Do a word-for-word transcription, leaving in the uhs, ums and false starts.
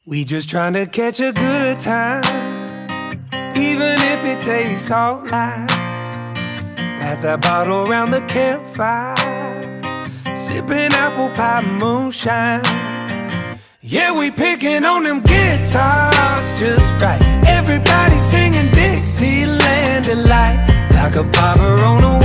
We just trying to catch a good time, even if it takes all night. Pass that bottle around the campfire, sipping apple pie moonshine. Yeah, we picking on them guitars just right. Everybody singing Dixieland delight, like a barber on a